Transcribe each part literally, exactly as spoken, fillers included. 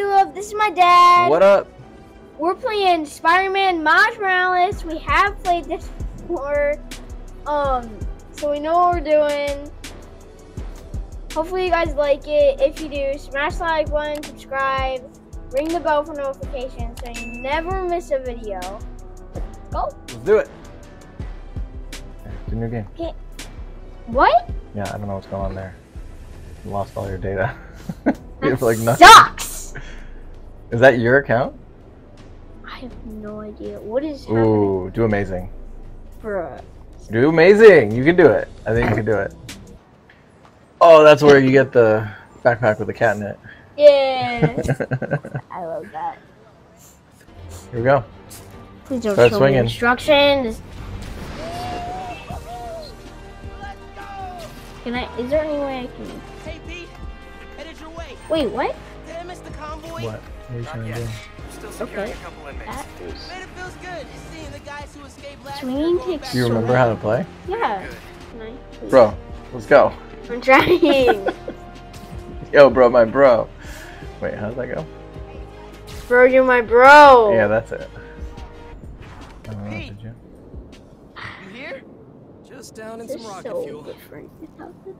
YouTube. This is my dad. What up? We're playing Spider-Man Miles Morales. We have played this before, um, so we know what we're doing. Hopefully you guys like it. If you do, smash the like button, subscribe, ring the bell for notifications so you never miss a video. Let's go. Let's do it. It's a new game. Okay. What? Yeah, I don't know what's going on there. You lost all your data. That have, like, nothing. sucks. Is that your account? I have no idea. What is happening? Ooh, do amazing. Bruh. Do amazing. You can do it. I think you can do it. Oh, that's where you get the backpack with the cat in it. Yeah. I love that. Here we go. Please don't Start show swinging. me instructions. Can I? Is there any way I can? Hey Pete, headed your way. Wait, what? Did I miss the convoy? What? What are you trying to do? Still securing Okay. a couple inmates. That is. Man, it feels good seeing the guys who escaped last Swinging year going takes back. Do you so remember long. how to play? Yeah. Can I? Please? Bro, let's go. I'm trying. Yo, bro, my bro. Wait, how does that go? Bro, you're my bro. Yeah, that's it. I don't know, Pete. did you? You here? Just down in This some is rocket so fuel. different without this.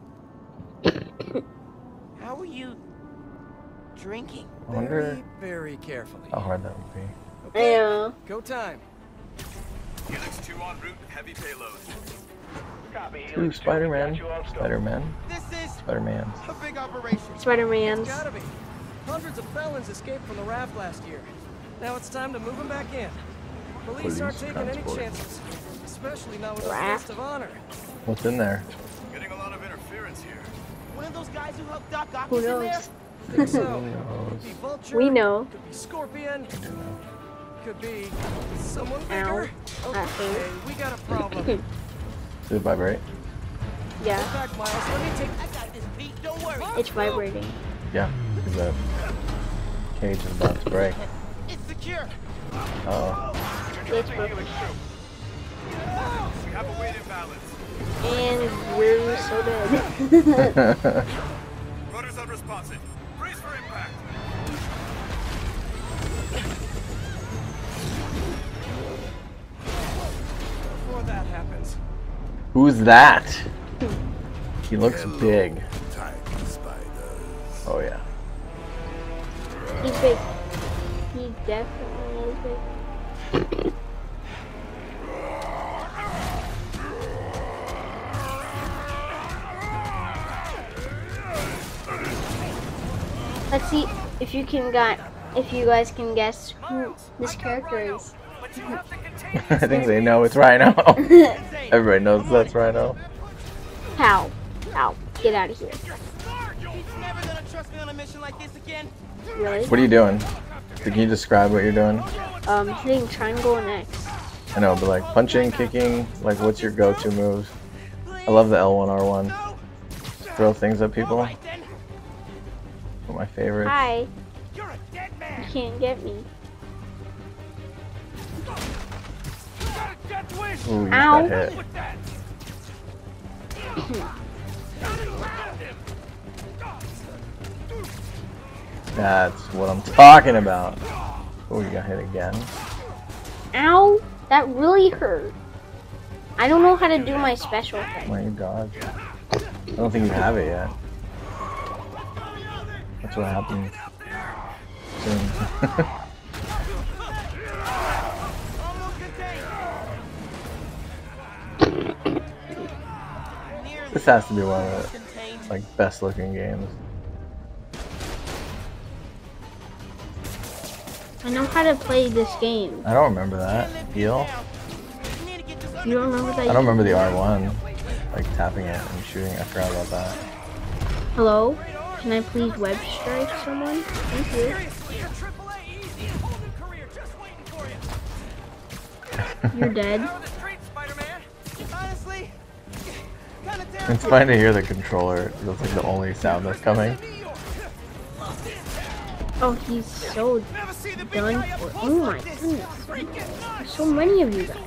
How are you drinking? I wonder Very, very carefully. how hard that would be. Okay, Yeah. go time. Helix two en route with heavy payload. Two Spider-Man. Spider-Man. This is Spider-Mans. a big operation. Spider-Man's. It's gotta be. Hundreds of felons escaped from the raft last year. Now it's time to move them back in. Police, Police aren't taking transport. any chances, especially not with a Raft. guest of honor. What's in there? Getting a lot of interference here. One of those guys who helped Doc Ock Who is in there? knows? Think so. Who knows? Could be Vulture. We know. Could be Scorpion. I do know. Could be someone Ow. bigger. That Okay, hurt. we got a problem. Did it vibrate? Go Yeah, back, Miles. Let me take. I got this, Pete. Don't worry. it's vibrating. Yeah, because that cage is about to break. It's secure. Uh-oh. It's broken. We have a weight imbalance. And we're so dead. Rudder's unresponsive. Brace for impact. Before that happens. Who's that? He looks big. Oh yeah. He's big. He definitely is big. Let's see if you can got if you guys can guess who this character is. But you have to contain I think they know it's Rhino. Everybody knows that's Rhino. How? How? Get out of here. He's never gonna trust me on a mission like this again. Really? What are you doing? Can you describe what you're doing? Um, hitting triangle and X. I know, but like punching, kicking, like what's your go-to moves? I love the L one R one. Throw things at people. Right then. One of my favorites. Hi. You're a dead You man. can't get me. Ooh, you Ow. got hit. That's what I'm talking about. Oh, you got hit again. Ow! That really hurt. I don't know how to do my special thing. Why you dodge? I don't think you have it yet. That's what happens soon. This has to be one of the like best looking games. I know how to play this game. I don't remember that. Heal? You don't remember that? I don't remember the R one. Like tapping it and shooting. I forgot about that. Hello? Can I please web strike someone? Thank you. You're dead. Honestly, kinda It's fine to hear the controller. That's like the only sound that's coming. Oh, he's so done for. Oh my goodness. There's so many of you guys.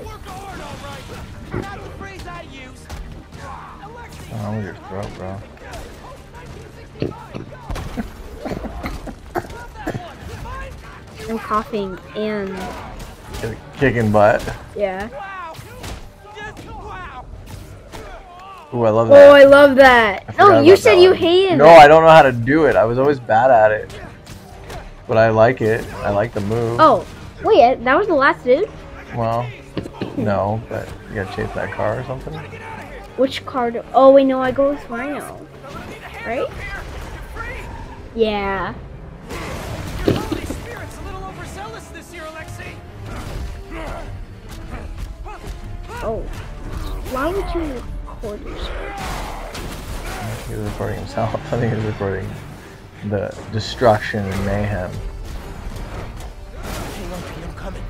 Oh, with your throat, bro. I'm coughing and Kicking butt. yeah. Ooh, I love Oh, that. I love that. I forgot No, you about said that you one. hated No, it. I don't know how to do it. I was always bad at it. But I like it. I like the move. Oh, wait, that was the last dude? Well, no, but you gotta chase that car or something. Which card? Oh, wait, no, I go with Rhino. Right? Yeah. Holy Spirit's a little overzealous this year, Alexei. Oh. Why would you record yourself? He was recording himself. I think he was recording the destruction and mayhem. Hang on, Pete, I'm coming.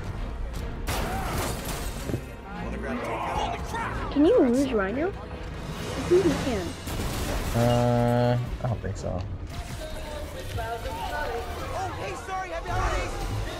Can you lose Rhino? I think you can. Uh, I don't think so. Oh, hey, sorry, happy holidays.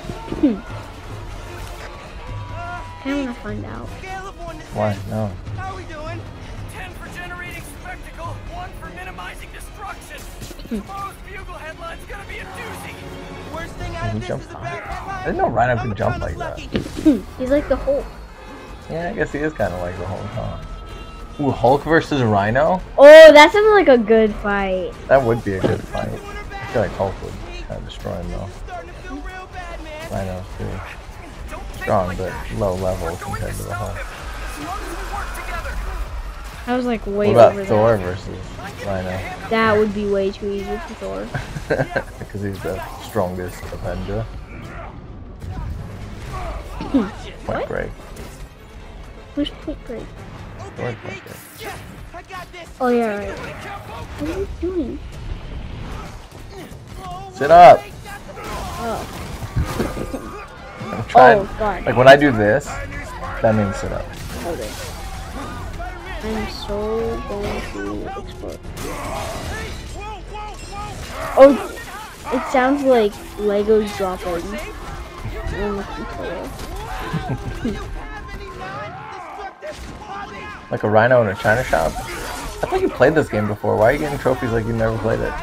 I want to find out. Scale of one to Why? ten. No. How are we doing? Ten for generating spectacle, one for minimizing destruction. Tomorrow's bugle headline's gonna be a doozy. Worst thing out He of this jumps is a high. bad headline. I didn't know Rhino I'm could jump promise like that. lucky. He's like the Hulk. Yeah, I guess he is kind of like the Hulk, huh? Ooh, Hulk versus Rhino? Oh, that sounds like a good fight. That would be a good fight. I feel like Hulk would kind of destroy him though. Starting to feel real bad, man. Rhino's pretty strong, but low level compared to the Hulk. I was like way What about over Thor that. versus Rhino? That would be way too easy for Thor. Because he's the strongest Avenger. Point break. Who's Point Break? Thor's point break. Yeah, I got this. Oh yeah, right. What are you doing? Sit up! Oh. I'm trying. Oh god. Like when I do this, that means sit up. Okay. I'm so going to explode. Oh, it sounds like Legos dropping on the controller. Like a Rhino in a China shop. I thought you played this game before. Why are you getting trophies like you never played it?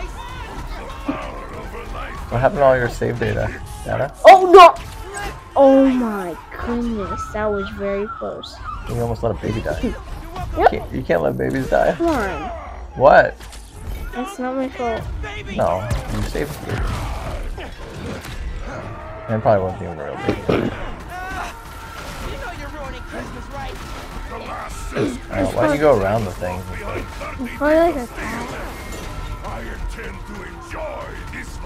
What happened to all your save data? Data? Oh no! Oh my goodness, that was very close. You almost let a baby die. You Yep. can't, you can't let babies die. Come on. What? That's not my fault. No, you saved the baby. And it probably wasn't even a real baby. You know you're ruining Christmas, right? Uh, why don't you go around the things? I'm probably like a cat. I intend to enjoy this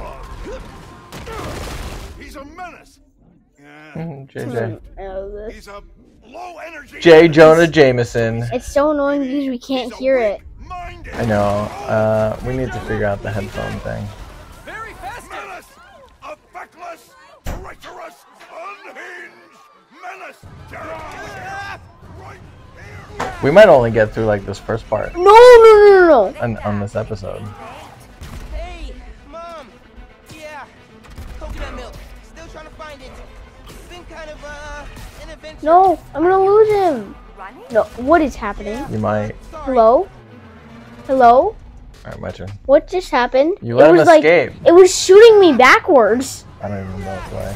one. He's a menace. Yeah, J J. Oh, this. he's a low energy. J. Jonah Jameson. It's so annoying because we can't hear it. Minded. I know. Uh, we need to figure out the headphone thing. Very festive. Menace. A feckless, treacherous, unhinged menace. Right here. We might only get through like this first part No, no, no, no, no. on, on this episode. Hey, Mom. Yeah, coconut milk. Still trying to find it. It's been kind of uh, an adventure. No, I'm gonna lose him. No, what is happening? You might. Hello? Hello? Alright, my turn. What just happened? You let it him was like escape. it was shooting me backwards. I don't even know why.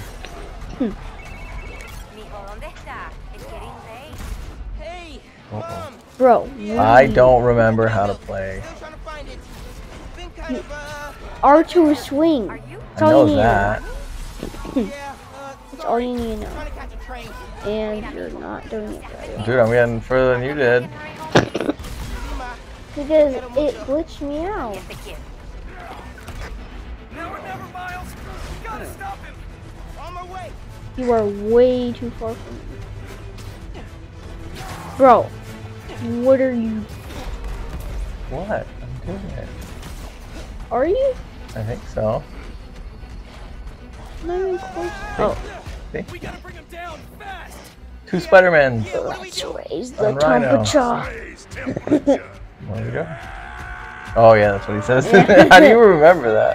Hey, Uh-oh. Mom. Bro, I don't remember how to play. Still trying to find it. It's been kind of uh, R two is swing. I That's all know you need that. yeah. Uh, That's all you need to know. trying to catch a train. And you're not doing it right. Dude, I'm getting further than you did. Because it glitched me out. Now or never, Miles. You gotta stop him. On my way. You are way too far from me. Bro, what are you? What? I'm doing it. Are you? I think so. Not even close. Oh, See? We gotta bring him down fast. Two Spider-Mans. let's raise the On Rhino. temperature. Raise temperature. There we go. Oh yeah, that's what he says. How do you remember that?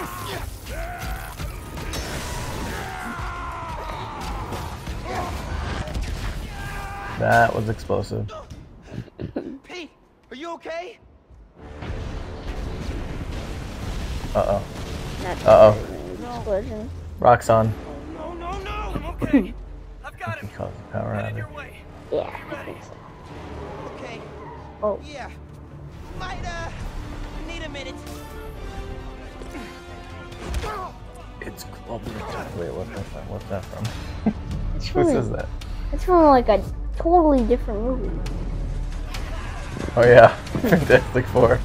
That was explosive. Pete, are you okay? Uh oh. That's Uh an explosion. Roxxon. No, no, no! I'm okay. I've got He him. caused a power Headed your outage. way. Yeah, I think so. Okay. Oh, Yeah. Might uh need a minute. It's global. Wait, what's that from? What's that from? it's Who from, says that? it's from like a totally different movie. Oh yeah, Fantastic Four.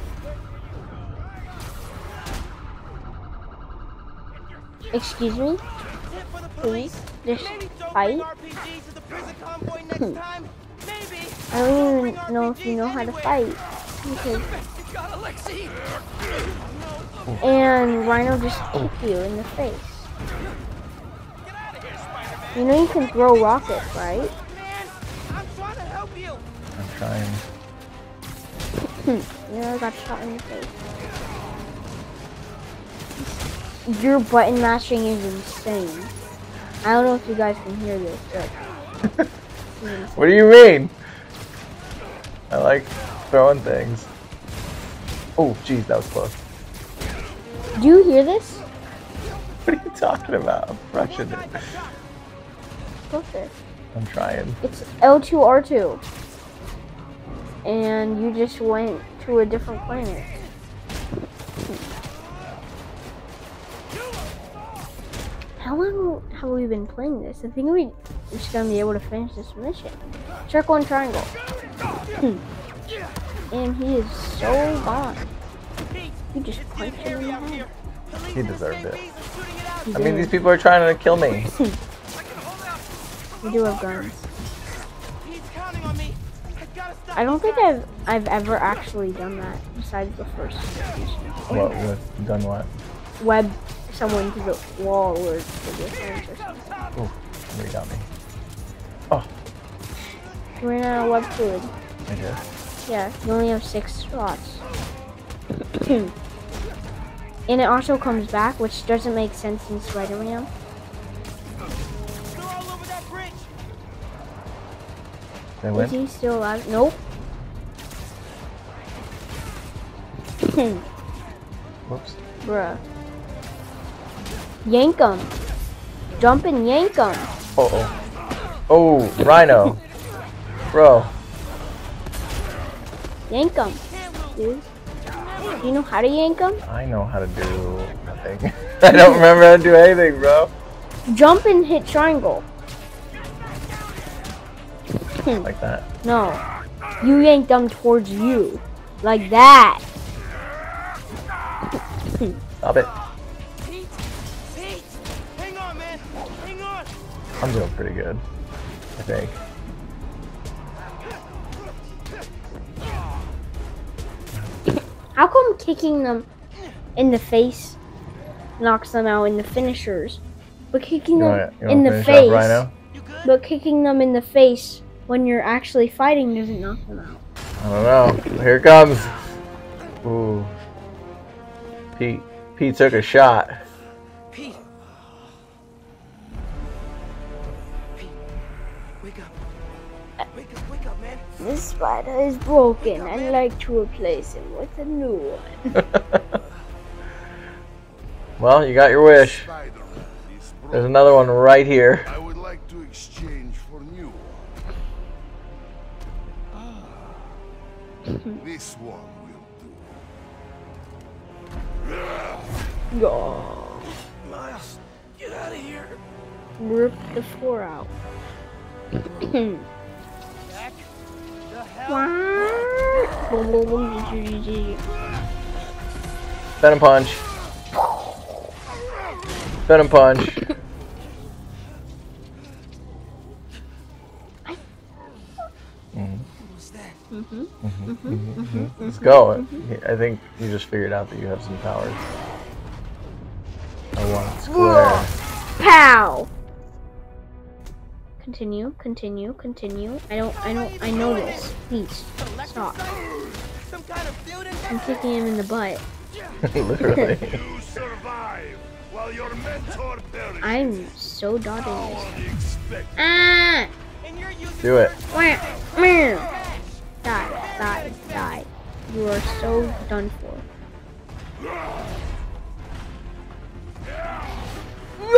Excuse me? Tip for the Please? police. This Maybe don't fight? bring R P Gs to the prison convoy next time. Maybe. I don't even know if you know how to fight. Because, You got Alexei. and Rhino just kicked you in the face. Get out of here, Spider-Man. You know you can throw rockets, right? Man, I'm trying to help you. I'm trying. You know I got shot in the face. Your button mashing is insane. I don't know if you guys can hear this, but What do you mean? I like throwing things. Oh, jeez, that was close. do you hear this? What are you talking about? I'm crushing it. Closer. I'm trying. It's L two R two. And you just went to a different planet. How long have we been playing this? I think we're just gonna be able to finish this mission. Circle and triangle. And he is so gone. You just punched him in the head. He deserved it. He I mean, did. these people are trying to kill me. We do have guns. He's counting on me. I gotta stop. I don't think I've I've ever actually done that besides the first mission. What? What? Done what? Web someone to the wall or to the fence or something. Oh, somebody got me. Oh, You ran out of web fluid. I did. Yeah, you only have six slots. And it also comes back, which doesn't make sense in Spider-Man. They're all over that bridge. They Is win. he still alive? Nope. Whoops. Bruh. Yank him. Jump and yank him. Uh oh. Oh, Rhino. Bro. Yank him. Dude. Do you know how to yank him? I know how to do nothing. I don't remember how to do anything, bro. Jump and hit triangle. Like that. No. You yank them towards you. Like that. Stop it. Pete, Pete, hang on, man, hang on. I'm doing pretty good, I think. How come kicking them in the face knocks them out in the finishers, but kicking You them wanna, you in wanna the finish face, up Rhino? You good? but kicking them in the face when you're actually fighting doesn't knock them out? I don't know. Here it comes. Ooh. Pete. Pete took a shot. Pete. Pete, wake up. Wake up, wake up, man. This spider is broken. I'd like to replace him with a new one. Well, you got your wish. Spider-Man is There's broken. another one right here. I would like to exchange for new one. This one will do. Go. Miles, get out of here. Rip the floor out. Jack, the hell? Venom punch. Venom punch. Mhm. What's that? Mhm. Mhm, mhm, mhm. Let's go. I think you just figured out that you have some powers. I want square. Pow! Continue, continue, continue. I don't, I don't, I know this. Please, stop. Some kind of building? I'm kicking him in the butt. Literally. You survive while your mentor perishes. I'm so dodging All this. the expect- Ah! And you're using Do it. Wah! Meow! Die, die, die. You are so done for.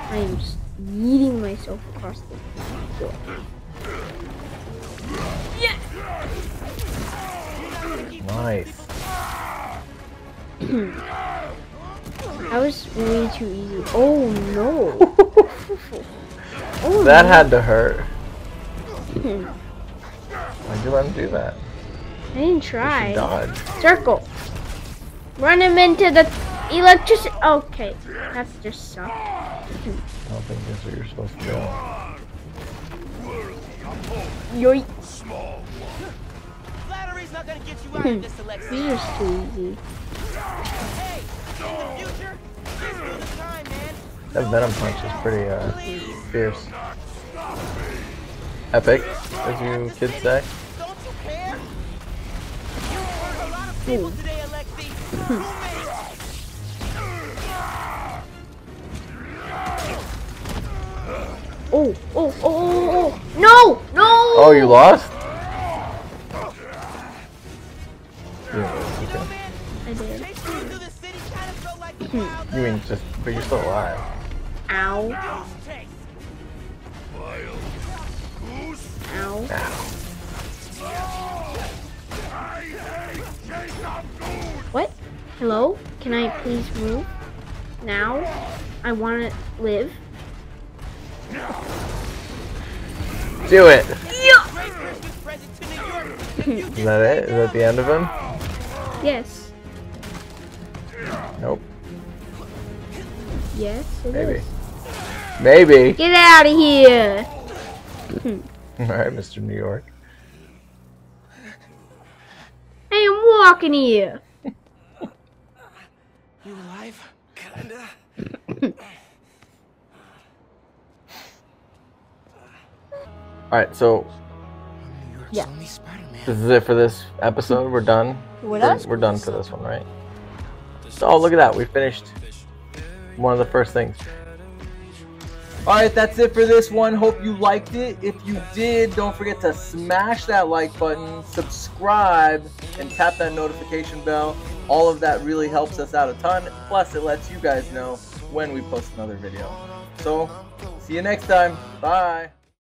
I am yeeting myself across the floor. Yeah. Nice. That was way too easy. Oh no. Oh, That no. had to hurt. Why'd you let him do that? I didn't You try. should dodge. Circle. Run him into the electricity. Okay, that's just suck. I don't think that's what you're supposed to do. Yoink. Flattery's not gonna get you out of this, Alexi. These are too easy. Hey, in the future, this is the time, man. That Venom punch is pretty uh, fierce. Epic, as you kids say. Don't you care? You hurt a lot of people today, Alexi. Oh, oh, oh, oh, oh. No, no. Oh, you lost? You know, Yeah, man, I did. chasing through the city kind of felt like the wild you mean just, but you're still alive. Ow. chase. Ow. What? Hello? Can I please move? Now? I want to live. Do it! Great Christmas present to New York. Is that it? Is that the end of him? Yes. Nope. Yes, it Maybe. is. Maybe. Get out of here! Alright, Mister New York. Hey, I'm walking here. You alive? Kinda. Alright, so New York's Yeah. only Spider-Man. this is it for this episode. We're done. What We're, else? we're done for this one, right? Oh, look at that. We finished one of the first things. Alright, that's it for this one. Hope you liked it. If you did, don't forget to smash that like button, subscribe, and tap that notification bell. All of that really helps us out a ton. Plus, it lets you guys know when we post another video. So, see you next time. Bye.